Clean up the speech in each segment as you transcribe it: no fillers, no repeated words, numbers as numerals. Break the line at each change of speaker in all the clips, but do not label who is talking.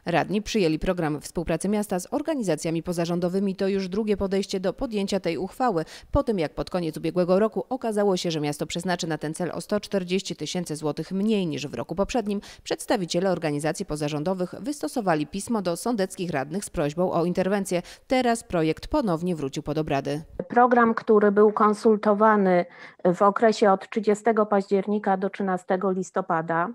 Radni przyjęli program współpracy miasta z organizacjami pozarządowymi. To już drugie podejście do podjęcia tej uchwały. Po tym, jak pod koniec ubiegłego roku okazało się, że miasto przeznaczy na ten cel o 140 000 złotych mniej niż w roku poprzednim, przedstawiciele organizacji pozarządowych wystosowali pismo do sądeckich radnych z prośbą o interwencję. Teraz projekt ponownie wrócił pod obrady.
Program, który był konsultowany w okresie od 30 października do 13 listopada,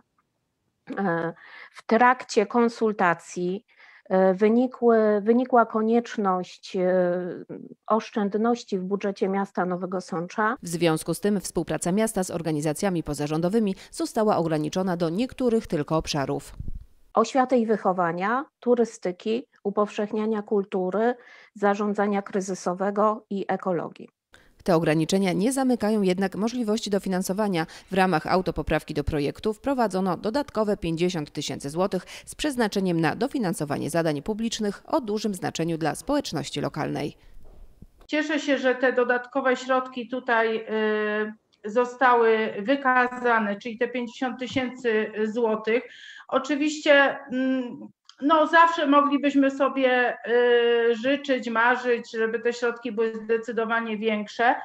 w trakcie konsultacji wynikła konieczność oszczędności w budżecie miasta Nowego Sącza.
W związku z tym współpraca miasta z organizacjami pozarządowymi została ograniczona do niektórych tylko obszarów:
oświaty i wychowania, turystyki, upowszechniania kultury, zarządzania kryzysowego i ekologii.
Te ograniczenia nie zamykają jednak możliwości dofinansowania. W ramach autopoprawki do projektu wprowadzono dodatkowe 50 000 złotych z przeznaczeniem na dofinansowanie zadań publicznych o dużym znaczeniu dla społeczności lokalnej.
Cieszę się, że te dodatkowe środki tutaj zostały wykazane, czyli te 50 000 złotych. Oczywiście zawsze moglibyśmy sobie życzyć, marzyć, żeby te środki były zdecydowanie większe.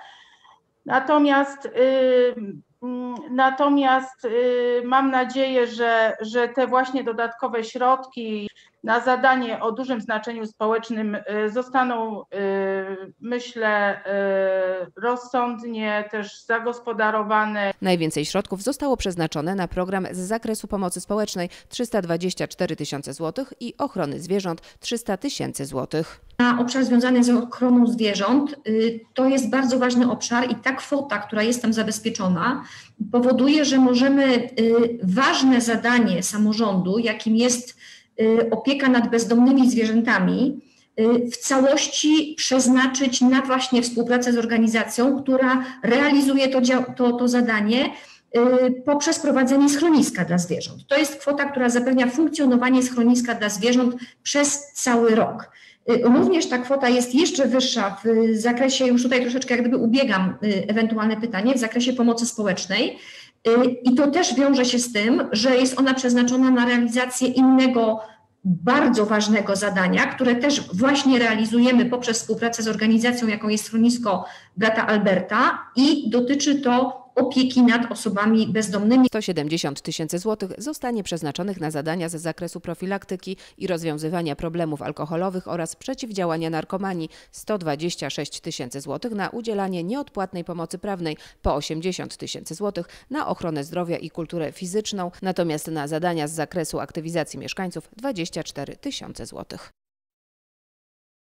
Natomiast mam nadzieję, że te właśnie dodatkowe środki na zadanie o dużym znaczeniu społecznym zostaną, myślę, rozsądnie też zagospodarowane.
Najwięcej środków zostało przeznaczone na program z zakresu pomocy społecznej 324 000 złotych i ochrony zwierząt 300 000 złotych.
Na obszar związany z ochroną zwierząt to jest bardzo ważny obszar i ta kwota, która jest tam zabezpieczona, powoduje, że możemy ważne zadanie samorządu, jakim jest opieka nad bezdomnymi zwierzętami, w całości przeznaczyć na właśnie współpracę z organizacją, która realizuje to zadanie poprzez prowadzenie schroniska dla zwierząt. To jest kwota, która zapewnia funkcjonowanie schroniska dla zwierząt przez cały rok. Również ta kwota jest jeszcze wyższa w zakresie, już tutaj troszeczkę jak gdyby ubiegam ewentualne pytanie, w zakresie pomocy społecznej. I to też wiąże się z tym, że jest ona przeznaczona na realizację innego bardzo ważnego zadania, które też właśnie realizujemy poprzez współpracę z organizacją, jaką jest Schronisko Brata Alberta, i dotyczy to opieki nad osobami bezdomnymi.
170 000 złotych zostanie przeznaczonych na zadania z zakresu profilaktyki i rozwiązywania problemów alkoholowych oraz przeciwdziałania narkomanii, 126 000 złotych na udzielanie nieodpłatnej pomocy prawnej, po 80 000 złotych na ochronę zdrowia i kulturę fizyczną, natomiast na zadania z zakresu aktywizacji mieszkańców 24 000 złotych.